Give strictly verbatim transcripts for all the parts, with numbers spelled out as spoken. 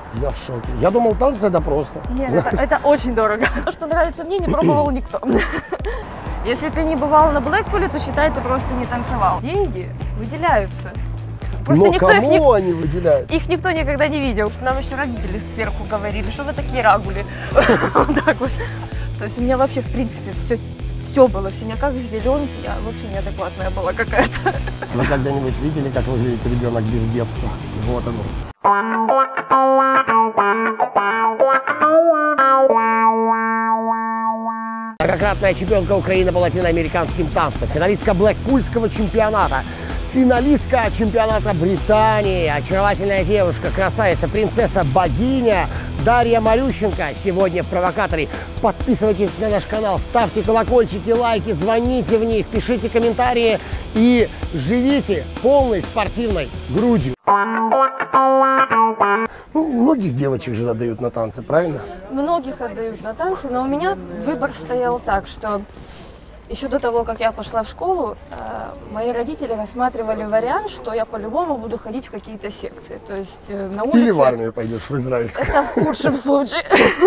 Я в шоке. Я думал, танцы это просто. Нет, это, это очень дорого. То, что нравится мне, не пробовал никто. Если ты не бывал на Блэкпуле, то считай, ты просто не танцевал. Деньги выделяются. Просто Но никто кому их не... они выделяют? Их никто никогда не видел. Нам еще родители сверху говорили, что вы такие рагули. Вот так вот. То есть у меня вообще, в принципе, все, все было в синяках, в зеленке. Я вообще неадекватная была какая-то. Вы когда-нибудь видели, как выглядит ребенок без детства? Вот оно. Многократная чемпионка Украины по латиноамериканским танцам, финалистка Блэкпульского чемпионата, финалистка чемпионата Британии, очаровательная девушка, красавица, принцесса, богиня Дарья Марющенко сегодня в «Провокаторе». Подписывайтесь на наш канал, ставьте колокольчики, лайки, звоните в них, пишите комментарии и живите полной спортивной грудью. Ну, многих девочек же отдают на танцы, правильно? Многих отдают на танцы, но у меня выбор стоял так, что еще до того, как я пошла в школу, мои родители рассматривали вариант, что я по-любому буду ходить в какие-то секции. То есть на улице... Или в армию пойдешь, в израильскую. Это в худшем случае.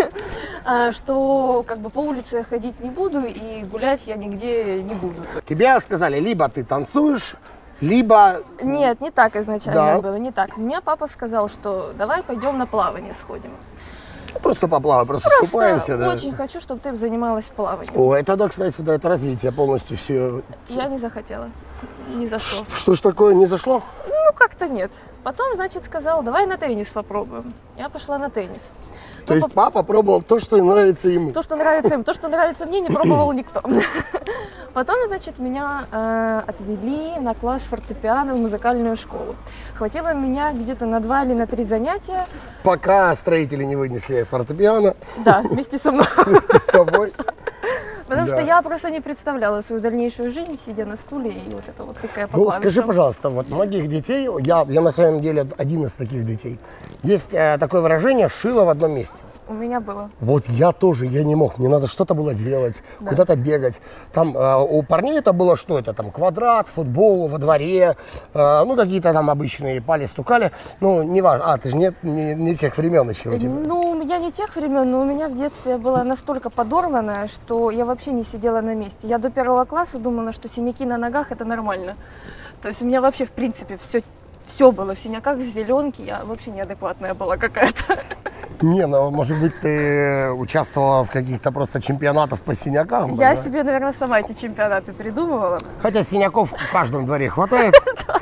Что как бы по улице я ходить не буду и гулять я нигде не буду. Тебе сказали, либо ты танцуешь, либо... Нет, не так изначально Да. было, не так. Мне папа сказал, что давай пойдем на плавание сходим. Просто поплаваем, просто, Просто скупаемся. Да. очень хочу, чтобы ты занималась плаванием. О, это, да, кстати, да, это развитие полностью все. Я не захотела. Ни за что. Что ж такое, не зашло? Ну, как-то нет. Потом, значит, сказал, давай на теннис попробуем. Я пошла на теннис. То Ну, есть папа пробовал то, что нравится ему. То, что нравится им, то, что нравится мне, не пробовал никто. Потом, значит, меня э, отвели на класс фортепиано в музыкальную школу. Хватило меня где-то на два или на три занятия. Пока строители не вынесли фортепиано Да, вместе со мной. вместе с тобой. Потому Да. что я просто не представляла свою дальнейшую жизнь, сидя на стуле и вот это вот такая по Ну, клавишам. скажи, пожалуйста, вот многих детей, я, я на самом деле один из таких детей, есть э, такое выражение «шило в одном месте». У меня было. Вот я тоже, я не мог, мне надо что-то было делать, Да. куда-то бегать. Там э, у парней это было что это, там квадрат, футбол во дворе, э, ну какие-то там обычные пали-стукали, ну неважно, а ты же не, не, не тех времен еще у тебя. Ну, у меня не тех времен, но у меня в детстве была настолько подорванная, что я вообще не сидела на месте. Я до первого класса думала, что синяки на ногах это нормально. То есть у меня вообще в принципе все, все было в синяках, в зеленке. Я вообще неадекватная была какая-то. Не, ну может быть ты участвовала в каких-то просто чемпионатах по синякам? Я да? себе, наверное, сама эти чемпионаты придумывала. Хотя синяков в каждом дворе хватает,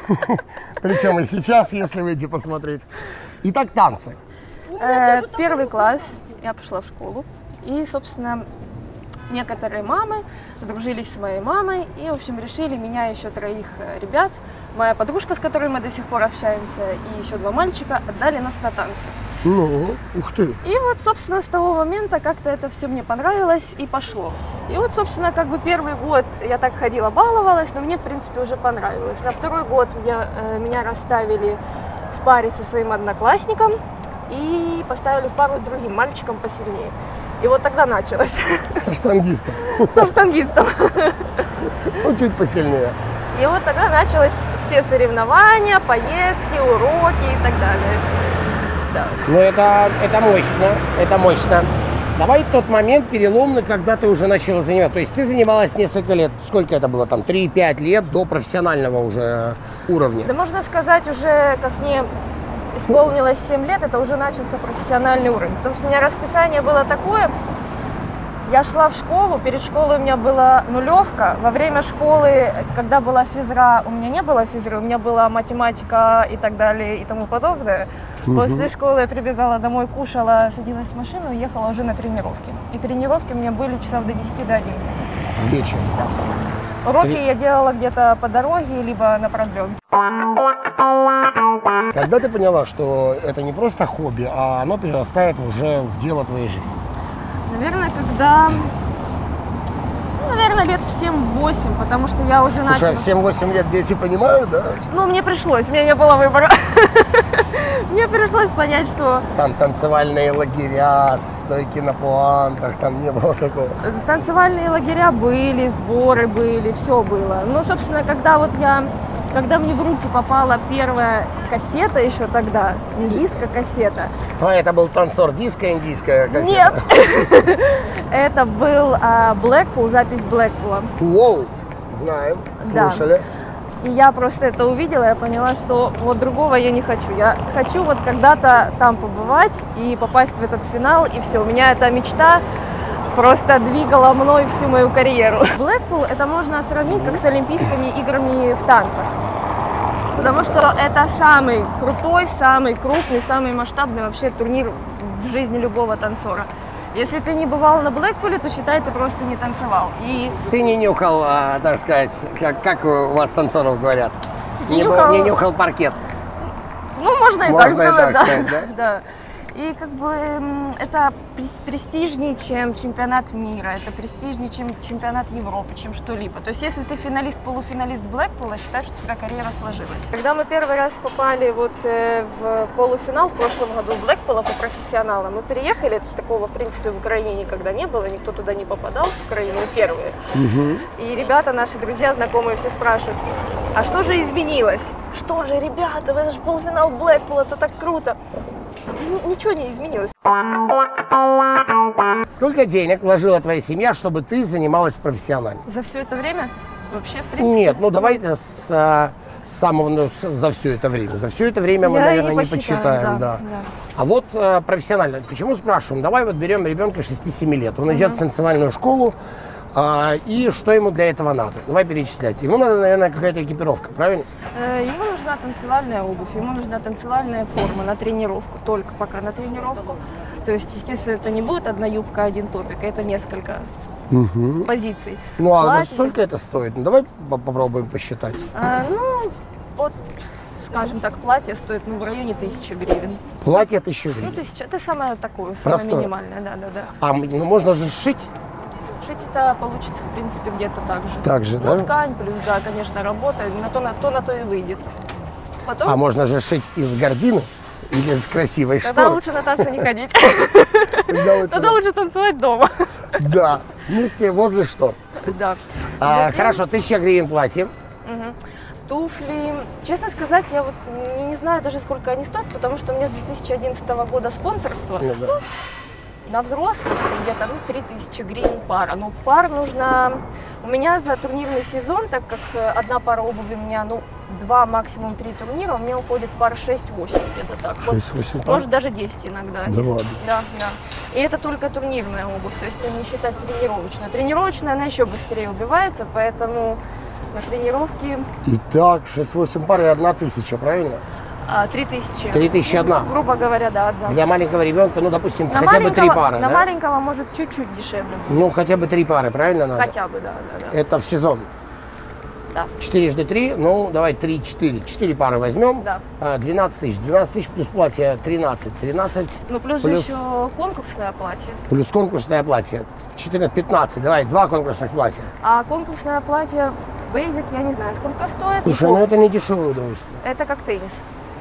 причем и сейчас, если выйти посмотреть. Итак, танцы. Э, Первый класс я пошла в школу. И, собственно, некоторые мамы сдружились с моей мамой и, в общем, решили меня и еще троих э, ребят, моя подружка, с которой мы до сих пор общаемся, и еще два мальчика отдали нас на танцы. Ну, ух ты. И вот, собственно, с того момента как-то это все мне понравилось и пошло. И вот, собственно, как бы первый год я так ходила, баловалась, но мне, в принципе, уже понравилось. На второй год меня, э, меня расставили в паре со своим одноклассником и поставили в пару с другим мальчиком посильнее. И вот тогда началось. Со штангистом. Со штангистом. Ну, чуть посильнее. И вот тогда началось все соревнования, поездки, уроки и так далее. Да. Ну, это, это мощно, это мощно. Давай тот момент переломный, когда ты уже начала заниматься. То есть ты занималась несколько лет, сколько это было, там, три-пять лет до профессионального уже уровня? Да можно сказать, уже как мне исполнилось семь лет, это уже начался профессиональный уровень. Потому что у меня расписание было такое, я шла в школу, перед школой у меня была нулевка, во время школы, когда была физра, у меня не было физры, у меня была математика и так далее и тому подобное. После школы я прибегала домой, кушала, садилась в машину и ехала уже на тренировки. И тренировки у меня были часов до десяти, до одиннадцати. Вечером. Да. Уроки я делала где-то по дороге, либо на продленке. Когда ты поняла, что это не просто хобби, а оно перерастает уже в дело твоей жизни? Наверное, когда... Ну, наверное, лет в семь-восемь, потому что я уже начала... Слушай, в семь-восемь лет дети понимают, да? Ну, мне пришлось, у меня не было выбора. Мне пришлось понять, что... Там танцевальные лагеря, стойки на пуантах, там не было такого. Танцевальные лагеря были, сборы были, все было. Ну, собственно, когда вот я когда мне в руки попала первая кассета еще тогда, не диско, кассета. А, это был танцор диско, индийская кассета? Нет, это был Blackpool, запись Blackpool. Воу, знаем, слушали. И я просто это увидела, я поняла, что вот другого я не хочу. Я хочу вот когда-то там побывать и попасть в этот финал, и все. У меня эта мечта просто двигала мной всю мою карьеру. Blackpool это можно сравнить как с Олимпийскими играми в танцах. Потому что это самый крутой, самый крупный, самый масштабный вообще турнир в жизни любого танцора. Если ты не бывал на Блэкпуле, то считай, ты просто не танцевал. И... Ты не нюхал, так сказать, как, как у вас танцоров говорят, не, не, нюхал... не нюхал паркет. Ну, можно и можно так сказать, и так да. сказать, да? Да. И как бы это престижнее, чем чемпионат мира, это престижнее, чем чемпионат Европы, чем что-либо. То есть если ты финалист, полуфиналист Блэкпула, считай, что у тебя карьера сложилась. Когда мы первый раз попали вот э, в полуфинал в прошлом году Блэкпула по профессионалам, мы переехали, такого в принципе в Украине никогда не было, никто туда не попадал, в Украину первые. Угу. И ребята, наши друзья, знакомые все спрашивают, а что же изменилось? Что же, ребята, это же полуфинал Блэкпула, это так круто. Ничего не изменилось. Сколько денег вложила твоя семья, чтобы ты занималась профессионально? За все это время? Вообще, в принципе? Нет, ну давайте с, с самого, ну, с, за все это время. За все это время мы, Я наверное, не, не почитаем. Да, да, да. Да. А вот э, профессионально. Почему спрашиваем? Давай вот берем ребенка шести-семи лет. Он угу. идет в танцевальную школу. А, и что ему для этого надо? Давай перечислять. Ему надо, наверное, какая-то экипировка, правильно? Ему нужна танцевальная обувь, ему нужна танцевальная форма на тренировку, только пока на тренировку. То есть, естественно, это не будет одна юбка, один топик, это несколько угу. позиций. Ну, а Платье... сколько это стоит? Ну, давай попробуем посчитать. А, ну, вот, скажем так, платье стоит ну, в районе тысячи гривен. Платье тысяча гривен? Ну, тысяча, это самое такое, самое Простое. минимальное, да, да, да. А ну, можно же сшить? Шить это получится, в принципе, где-то так же. Так же, ну, да? Ткань, плюс, да, конечно, работа, на то на то, на то и выйдет. Потом... А можно же шить из гардины или из красивой шторы? Тогда лучше на танцы не ходить. Тогда лучше танцевать дома. Да, вместе возле штор. Да. Хорошо, тысяча гривен платье. Туфли. Честно сказать, я вот не знаю даже, сколько они стоят, потому что у меня с две тысячи одиннадцатого года спонсорство. На взрослых где-то ну, три тысячи гривен пара. Но пар нужно... У меня за турнирный сезон, так как одна пара обуви у меня, ну, два, максимум три турнира, у меня уходит пар шесть-восемь где-то так. шесть-восемь пар? Может, даже десять иногда. Да ладно? Да, да. И это только турнирная обувь, то есть это не считать тренировочная. Тренировочная, она еще быстрее убивается, поэтому на тренировке... Итак, шесть-восемь пар и одна тысяча, правильно? Три тысячи. Три тысячи одна? Ну, грубо говоря, да, одна. Для маленького ребенка, ну, допустим, на хотя бы три пары, На да? маленького может чуть-чуть дешевле. Ну, хотя бы три пары, правильно надо? Хотя бы, да, да, да. Это в сезон? Да. четырежды три, ну, давай три-четыре. четыре пары возьмем. Да. двенадцать тысяч. двенадцать тысяч плюс платье тринадцать. тринадцать. Ну, плюс, плюс... же еще конкурсное платье. Плюс конкурсное платье. четырнадцать, пятнадцать. Давай, два конкурсных платья. А конкурсное платье Basic, я не знаю, сколько стоит. Слушай, ну это не дешевое удовольствие. Это как теннис.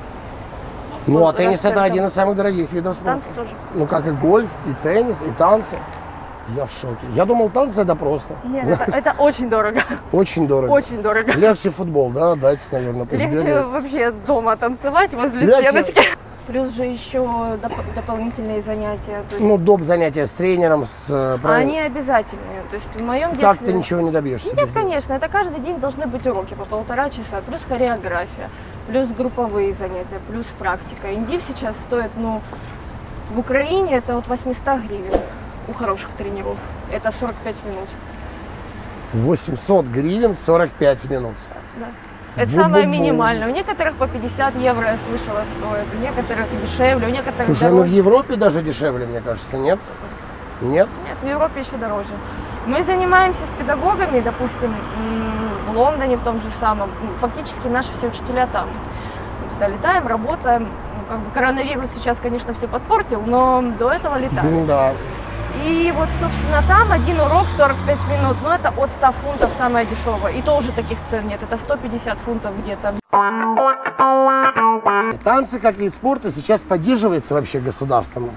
Ну, а теннис это один из самых дорогих видов спорта. Танцы тоже. Ну, как и гольф, и теннис, и танцы. Я в шоке. Я думал, танцы это просто. Нет, это, это очень дорого. Очень дорого. Очень дорого. Легче футбол, да, дать, наверное, пусть Легче бегает. вообще дома танцевать возле Легче... стеночки. Плюс же еще доп дополнительные занятия. То есть... Ну, доп. Занятия с тренером, с... Правильно? Они обязательные. То есть в моем детстве... Так ты ничего не добьешься. Нет, конечно. Это каждый день должны быть уроки по полтора часа. Плюс хореография, плюс групповые занятия, плюс практика. Индив сейчас стоит, ну, в Украине это от восьмисот гривен у хороших тренеров. Это сорок пять минут. восемьсот гривен сорок пять минут. Да. Это самое минимальное. У некоторых по пятьдесят евро, я слышала, стоит. У некоторых дешевле, у некоторых Слушай, дороже. ну в Европе даже дешевле, мне кажется, нет? Нет? Нет, в Европе еще дороже. Мы занимаемся с педагогами, допустим, в Лондоне в том же самом. Фактически наши все учителя там. Мы туда летаем, работаем. Ну, как бы коронавирус сейчас, конечно, все подпортил, но до этого летаем. Да. И вот, собственно, там один урок сорок пять минут, но это от ста фунтов самое дешевое. И то уже таких цен нет, это сто пятьдесят фунтов где-то. Танцы как вид спорта сейчас поддерживается вообще государством?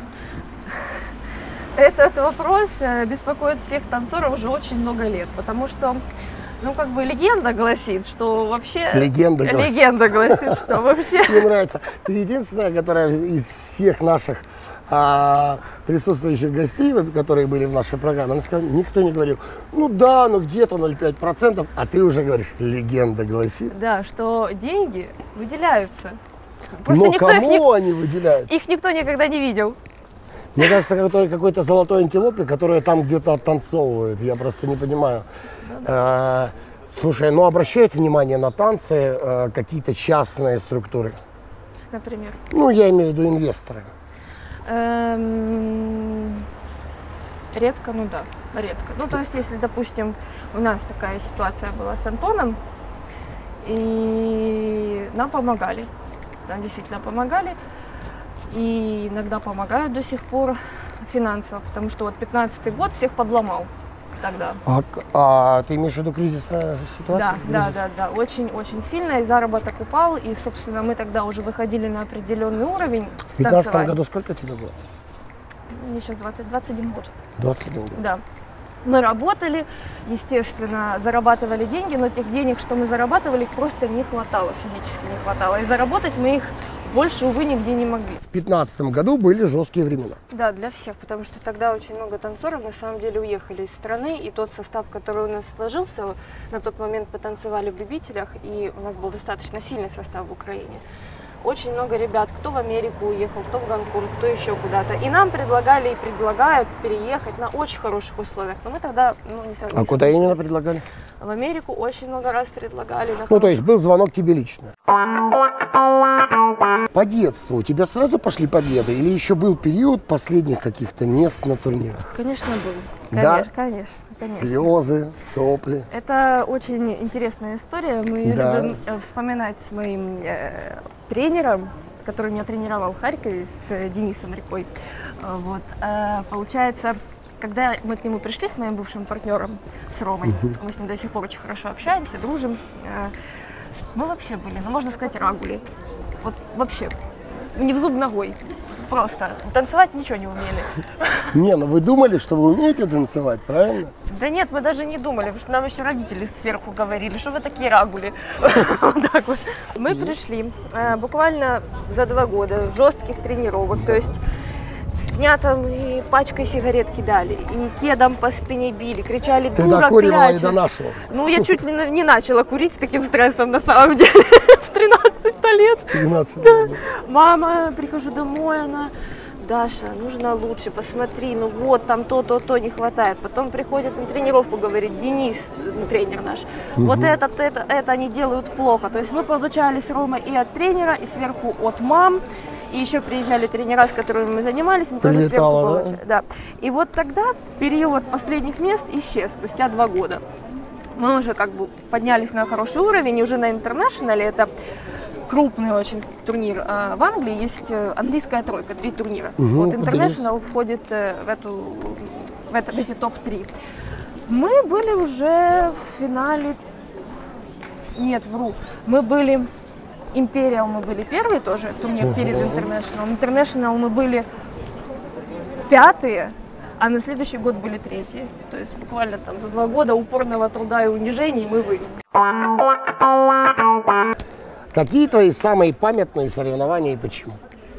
Этот вопрос беспокоит всех танцоров уже очень много лет, потому что Ну, как бы легенда гласит, что вообще... Легенда гласит. Легенда гласит, что вообще... Мне нравится. Ты единственная, которая из всех наших а, присутствующих гостей, которые были в нашей программе, она сказала, никто не говорил, ну да, ну где-то ноль целых пять десятых процента, а ты уже говоришь, легенда гласит. Да, что деньги выделяются. Просто Но кому их, они выделяются? Их никто никогда не видел. Мне кажется, который какой-то золотой антилопе, которая там где-то оттанцовывает. Я просто не понимаю. А, слушай, ну обращают внимание на танцы а, какие-то частные структуры? Например? Ну, я имею в виду инвесторы. Эм, редко, ну да, редко. Ну, то есть, если, допустим, у нас такая ситуация была с Антоном, и нам помогали, нам действительно помогали, и иногда помогают до сих пор финансово, потому что вот пятнадцатый год всех подломал тогда. А, а ты имеешь в виду кризисная ситуация? Да, Кризис? да, да, да, очень-очень сильно, и заработок упал, и, собственно, мы тогда уже выходили на определенный уровень. В пятнадцатом году сколько тебе было? Мне сейчас двадцать, двадцать один год. двадцать один год. Да. Мы работали, естественно, зарабатывали деньги, но тех денег, что мы зарабатывали, их просто не хватало, физически не хватало. И заработать мы их больше, увы, нигде не могли. В пятнадцатом году были жесткие времена. Да, для всех, потому что тогда очень много танцоров на самом деле уехали из страны, и тот состав, который у нас сложился, на тот момент потанцевали в любителях, и у нас был достаточно сильный состав в Украине. Очень много ребят, кто в Америку уехал, кто в Гонконг, кто еще куда-то. И нам предлагали и предлагают переехать на очень хороших условиях. Но мы тогда ну, не согласились. А куда именно предлагали? В Америку очень много раз предлагали. Ну, то есть был звонок тебе лично. По детству у тебя сразу пошли победы? Или еще был период последних каких-то мест на турнирах? Конечно, был. Да? Конечно, конечно, конечно. Слезы, сопли. Это очень интересная история. Мы ее Да. любим э, вспоминать с моим э, тренером, который меня тренировал в Харькове, с э, Денисом Рекой. Э, вот. Э, получается, когда мы к нему пришли с моим бывшим партнером, с Ромой, uh-huh. мы с ним до сих пор очень хорошо общаемся, дружим. Э, мы вообще были, ну можно сказать, рагули. Вот вообще, не в зуб ногой. Просто. Танцевать ничего не умели. Не, ну вы думали, что вы умеете танцевать, правильно? Да нет, мы даже не думали, потому что нам еще родители сверху говорили, что вы такие рагули. Вот так вот. Мы пришли э, буквально за два года жестких тренировок, то есть дня там и пачкой сигарет кидали, и кедом по спине били, кричали Ты дура, докуривала и кляча. до нашего. Ну, я чуть ли не начала курить с таким стрессом на самом деле в тринадцать лет. тринадцать Да. лет. Мама, прихожу домой, она, Даша, нужно лучше, посмотри, ну вот, там то-то, то не хватает. Потом приходит на тренировку, говорит, Денис, ну, тренер наш, угу. вот это, это, это они делают плохо. То есть мы получали с Ромой и от тренера, и сверху от мам. И еще приезжали тренера, с которыми мы занимались, мы тоже сверху получали. Да? Да. И вот тогда период последних мест исчез спустя два года. Мы уже как бы поднялись на хороший уровень, и уже на интернешнале, это крупный очень турнир а в Англии, есть английская тройка, три турнира. Угу, вот интернешнл входит в, эту, в, это, в эти топ три. Мы были уже в финале, нет, вру, мы были... Империал мы были первые тоже, турнир uh-huh. перед Интернешнл. Интернешнл мы были пятые, а на следующий год были третьи. То есть буквально там за два года упорного труда и унижений мы выиграли. Какие твои самые памятные соревнования и почему?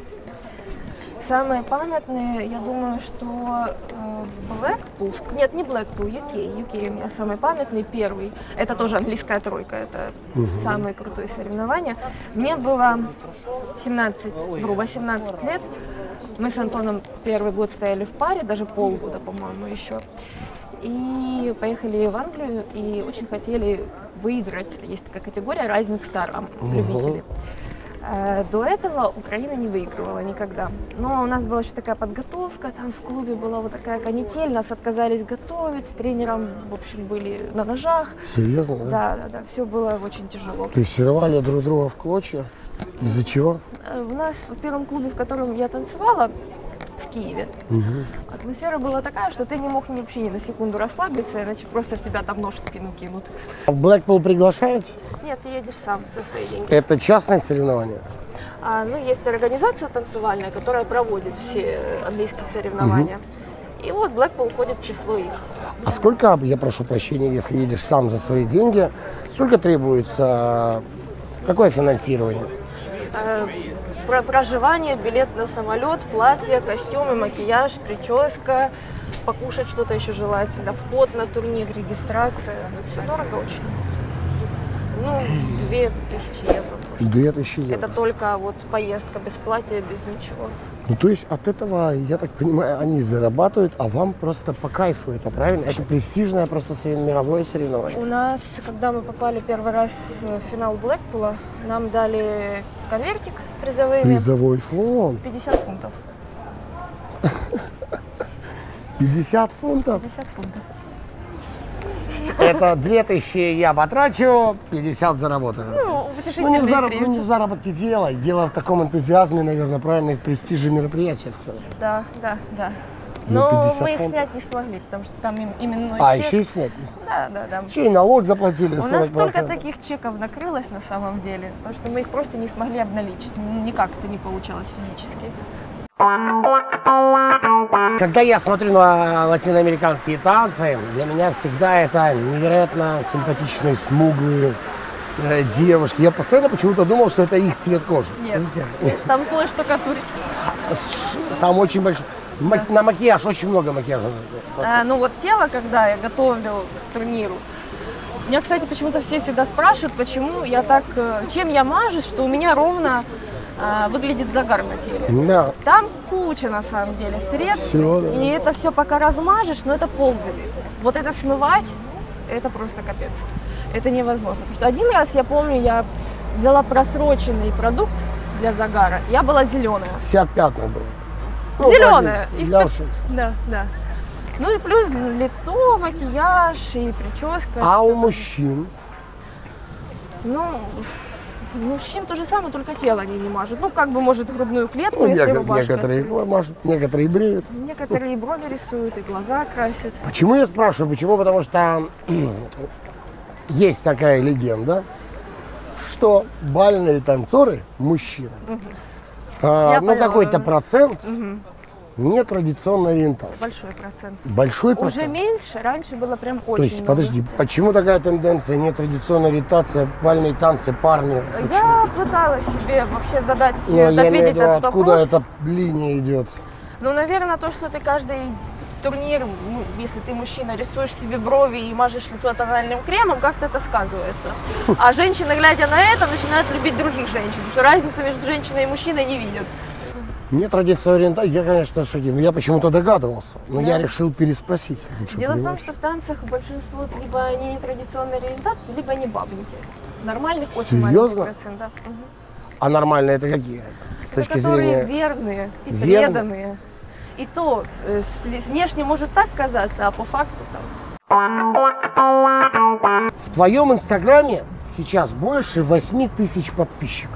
Самые памятные, я думаю, что э, Блэкпул, нет, не Блэкпул, ю кей, ю кей у меня самый памятный, первый, это тоже английская тройка, это угу. самые крутые соревнования. Мне было семнадцать, грубо семнадцать лет, мы с Антоном первый год стояли в паре, даже полгода, по-моему, еще, и поехали в Англию, и очень хотели выиграть, есть такая категория Rising Star, любители. Угу. До этого Украина не выигрывала никогда. Но у нас была еще такая подготовка, там в клубе была вот такая канитель, нас отказались готовить, с тренером, в общем, были на ножах. Серьезно, да? Да, да, да, все было очень тяжело. То есть рвали друг друга в клочья? Из-за чего? У нас в первом клубе, в котором я танцевала, в Киеве, угу. атмосфера была такая, что ты не мог вообще ни на секунду расслабиться, иначе просто в тебя там нож в спину кинут. А в Блэкпул приглашают? Нет, ты едешь сам за свои деньги. Это частное соревнование? А, ну, есть организация танцевальная, которая проводит все английские соревнования. Угу. И вот Blackpool входит в число их. А сколько, я прошу прощения, если едешь сам за свои деньги, сколько требуется, какое финансирование? Э, Про проживание, билет на самолет, платье, костюмы, макияж, прическа, покушать что-то еще желательно, вход на турнир, регистрация. Все дорого очень. Ну, две тысячи евро. Две тысячи евро. Это только вот поездка без платья, без ничего. Ну, то есть от этого, я так понимаю, они зарабатывают, а вам просто по кайфу это, правильно? Это престижное просто сорев- мировое соревнование. У нас, когда мы попали первый раз в финал Блэкпула, нам дали конвертик с призовыми. Призовой фонд. пятьдесят фунтов. пятьдесят фунтов. пятьдесят фунтов. Это две тысячи я потрачу, пятьдесят заработаю. Ну, Ну не, в зараб- приз. ну, не в заработке дело. Дело в таком энтузиазме, наверное, правильно, и в престиже мероприятия в целом. Да, да, да. Ну, Но пятьдесят мы их фунтов. снять не смогли, потому что там им именно А, чек. еще и снять не смогли. Да, да, да. Еще и налог заплатили У нас сорок столько процентов. таких чеков накрылось на самом деле, потому что мы их просто не смогли обналичить. Ну, никак это не получалось физически. Когда я смотрю на латиноамериканские танцы, для меня всегда это невероятно симпатичные, смуглые э, девушки. Я постоянно почему-то думал, что это их цвет кожи. Нет. Не все. Там слой штукатурки. С- Там очень большой. Ма- На макияж очень много макияжа. А, ну вот тело, когда я готовлю к турниру, меня, кстати, почему-то все всегда спрашивают, почему я так, э, чем я мажусь, что у меня ровно э, выглядит загар на теле. Да. Там куча, на самом деле, средств, Всё, да. и это все пока размажешь, но это полбеды. Вот это смывать, это просто капец. Это невозможно. Потому что один раз, я помню, я взяла просроченный продукт для загара, я была зеленая. Вся в пятнах была. Ну, Зеленая. практически, И для в- ушей. Да, да. Ну и плюс лицо, макияж и прическа. А у мужчин? Ну, у мужчин то же самое, только тело они не мажут. Ну, как бы, может, грудную клетку, Ну, если неко- рубашка. некоторые мажут, некоторые бреют. Некоторые брови рисуют, и глаза красят. Почему я спрашиваю? Почему? Потому что есть такая легенда, что бальные танцоры, мужчины, а, Я ну поняла. какой-то процент нетрадиционной ориентации. Большой процент. Большой Уже процент. меньше, раньше было прям очень То есть, много. подожди, почему такая тенденция, нетрадиционная ориентация, бальные танцы, парни? Почему? Я пыталась себе вообще задать, Ну, я имею в ответить виду, этот откуда вопрос. эта линия идет? Ну, наверное, то, что ты каждый турнир, ну, если ты мужчина, рисуешь себе брови и мажешь лицо тональным кремом, как-то это сказывается. А женщины, глядя на это, начинают любить других женщин, потому что разницы между женщиной и мужчиной не видят. Нетрадиционная ориентация, я, конечно, шокирован. Я почему-то догадывался, но я решил переспросить. Лучше, Дело в том, понимаешь? что в танцах большинство либо они нетрадиционной ориентации, либо они бабники. Нормальных очень Серьезно? маленький процент. Да. Мгм. А нормальные это какие? С Это точки которые зрения... верные и Верные? преданные. И то э, с- внешне может так казаться, а по факту там. В твоем инстаграме сейчас больше восьми тысяч подписчиков.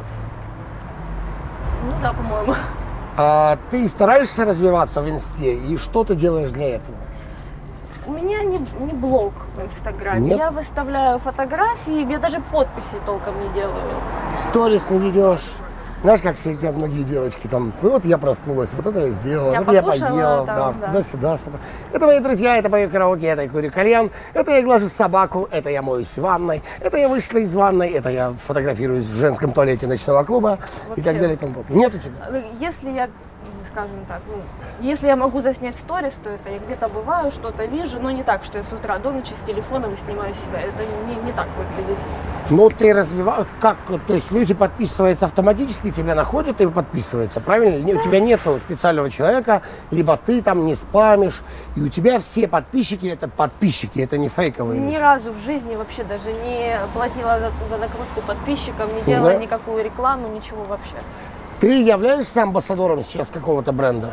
Ну да, по-моему. А ты стараешься развиваться в инсте? И что ты делаешь для этого? У меня не, не блог в Инстаграме. Нет? Я выставляю фотографии, я даже подписи толком не делаю. Сторис не ведешь? Знаешь, как все эти многие девочки там, вот я проснулась, вот это я сделала, Я вот я покушала, поела, там, да, да. туда-сюда. собак. Это мои друзья, это мою караоке, это я курю кальян, это я глажу собаку, это я моюсь в ванной, это я вышла из ванной, это я фотографируюсь в женском туалете ночного клуба и так Вообще. далее и тому подобное. Нет у тебя? Если я, скажем так, ну, если я могу заснять сторис, то это я где-то бываю, что-то вижу, но не так, что я с утра до ночи с телефоном и снимаю себя. Это не, не так выглядит. Ну, ты развиваешь, как, то есть люди подписываются автоматически, тебя находят и подписываются, правильно? Не- У тебя нет специального человека, либо ты там не спамишь, и у тебя все подписчики это подписчики, это не фейковые Ни люди. разу в жизни вообще даже не платила за, за накрутку подписчиков, не делала Да? никакую рекламу, ничего вообще. Ты являешься амбассадором сейчас какого-то бренда?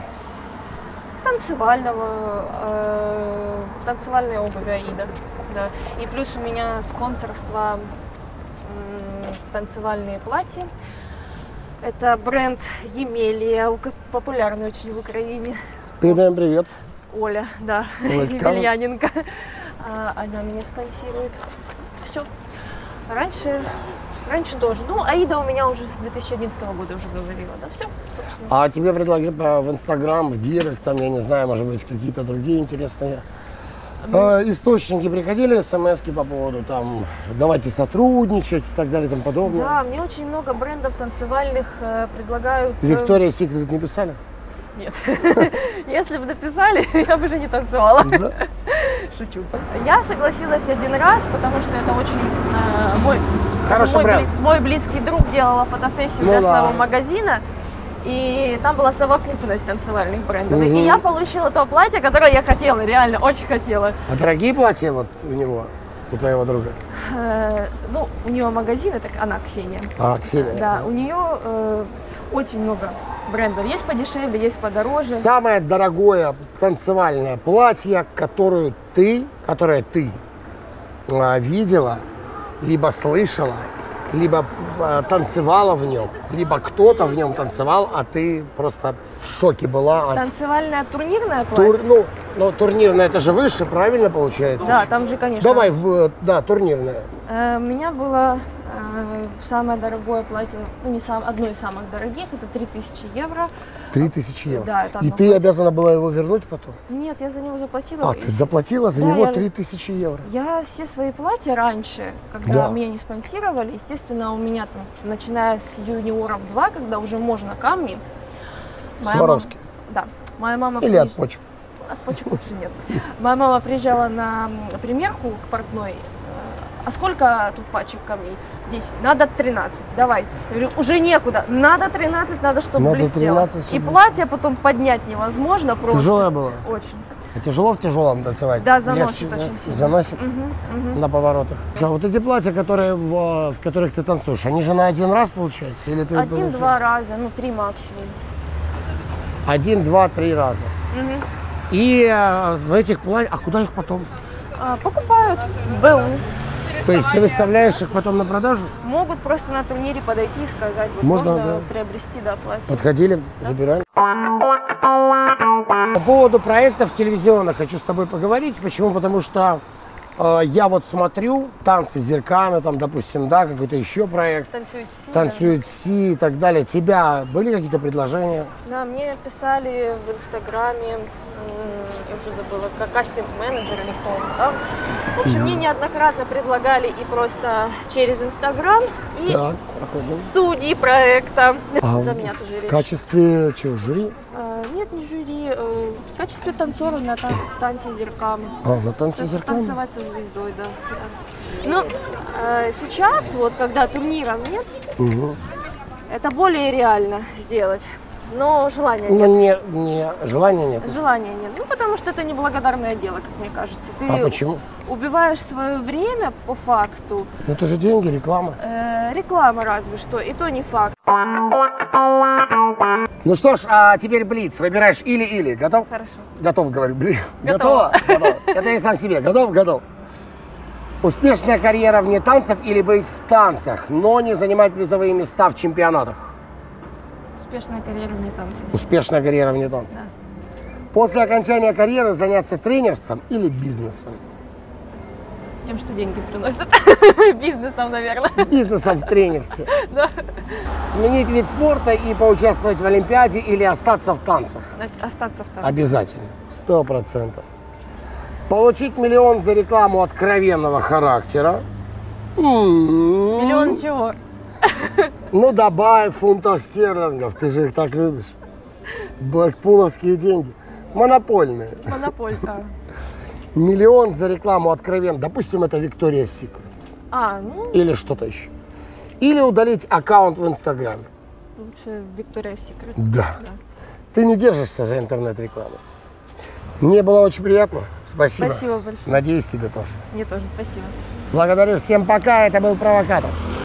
Танцевального, э, танцевальной обуви Аида. Да. И плюс у меня спонсорство м, танцевальные платья. Это бренд Емелия, ука- популярный очень в Украине. Передаем привет. Оля, да, Олечка. Емельяненко. А, Она меня спонсирует. Все. Раньше Раньше тоже. Ну, Аида у меня уже с две тысячи одиннадцатого года уже говорила. Да, все, собственно. А тебе предлагали в Инстаграм, в Директ, там, я не знаю, может быть, какие-то другие интересные э, источники приходили, смс-ки по поводу, там, давайте сотрудничать и так далее и тому подобное? Да, мне очень много брендов танцевальных э, предлагают. э, Виктория Секрет не писали? Нет. Если бы написали, я бы уже не танцевала. Да. Шучу. Я согласилась один раз, потому что это очень э, мой, Хороший мой, бренд. близ- мой близкий друг делала фотосессию Ну для да. своего магазина. И там была совокупность танцевальных брендов. Мгм. И я получила то платье, которое я хотела, реально, очень хотела. А дорогие платья вот у него, у твоего друга? Э, ну, у нее магазин, это она, Ксения. А, Ксения. Да, у нее э, очень много брендов. Есть подешевле, есть подороже. Самое дорогое танцевальное платье, которое ты, которое ты а, видела, либо слышала, либо а, танцевала в нем, либо кто-то в нем танцевал, а ты просто в шоке была от... Танцевальное турнирное платье? Тур... Ну, но турнирное это же выше, правильно получается? Да, там же, конечно. Давай, в... да, турнирное. Э, У меня было э, самое дорогое платье, ну не сам, одно из самых дорогих, это три тысячи евро. Три тысячи евро. Да, это И одно ты платье. обязана была его вернуть потом? Нет, я за него заплатила. А, ты заплатила за Да, него я- три тысячи евро? Я все свои платья раньше, когда Да. меня не спонсировали, естественно, у меня там, начиная с юниоров два, когда уже можно камни. моя Сваровски. мама- Да. Моя мама Или от приезж- почек? От почек лучше нет. Моя мама приезжала на м, примерку к портной. э, А сколько тут пачек камней? десять. Надо тринадцать. Давай. Я говорю, уже некуда. Надо тринадцать, надо, чтобы Надо блестело. тринадцать, И чтобы платье потом поднять невозможно просто. Тяжелая была? Очень. А тяжело в тяжелом танцевать? Да, заносит Легче, да? очень сильно. Заносит Мгм, мгм. на поворотах. А вот эти платья, которые в, в которых ты танцуешь, они же на один раз получается? Или ты Один-два раза, ну три максимум. Один, два, три раза. Мгм. И э, в этих платьях, а куда их потом? А, покупают в БУ. То есть ты выставляешь их потом на продажу? Могут просто на турнире подойти и сказать, вот Можно, можно, да. приобрести, да, платье. Подходили, забирали. По поводу проектов телевизионных хочу с тобой поговорить. Почему? Потому что э, я вот смотрю танцы с зерками, там, допустим, да, какой-то еще проект. Танцуют все. Танцуют все и так далее. Тебя были какие-то предложения? Да, мне писали в Инстаграме, м, я уже забыла, как кастинг-менеджер или кто он там. В общем, мне неоднократно предлагали и просто через Инстаграм, и Так, проходим. судьи проекта. А За в, меня тоже в речь. качестве чего, жюри? А, Нет, не жюри, э, в качестве танцора на тан- танце зерками. А, на танцы с зерками? Танцевать со звездой, да. Ну, э, сейчас, вот, когда турниров нет, Угу. это более реально сделать. Но желания Но нет. не, не, желания нет. Желания нет. Ну, потому что это неблагодарное дело, как мне кажется. Ты А почему? убиваешь свое время по факту. Ну, это же деньги, реклама. Э, реклама разве что, и то не факт. Ну что ж, а теперь блиц. Выбираешь или-или. Готов? Хорошо. Готов, говорю. Блин. Готова. Готова? Готов. Это я сам себе. Готов? Готов. Успешная карьера вне танцев или быть в танцах, но не занимать призовые места в чемпионатах? Успешная карьера вне танцев. Успешная карьера вне танцев. Да. После окончания карьеры заняться тренерством или бизнесом? Тем, что деньги приносят. Бизнесом, наверное. Бизнесом в тренерстве. Да. Сменить вид спорта и поучаствовать в Олимпиаде или остаться в танцах? Значит, остаться в танце. Обязательно. Сто процентов. Получить миллион за рекламу откровенного характера. М-м-м. Миллион чего? Ну, добавь фунтов стерлингов. Ты же их так любишь. Блэкпуловские деньги. Монопольные. Монополь. А, Миллион за рекламу откровенно. Допустим, это Victoria's Secret. А, ну, Или что-то еще. Или удалить аккаунт в Инстаграме. лучше Victoria's Secret. Да. Да. Ты не держишься за интернет-рекламу. Мне было очень приятно. Спасибо. Спасибо большое. Надеюсь, тебе тоже. Мне тоже спасибо. Благодарю. Всем пока. Это был «Провокатор».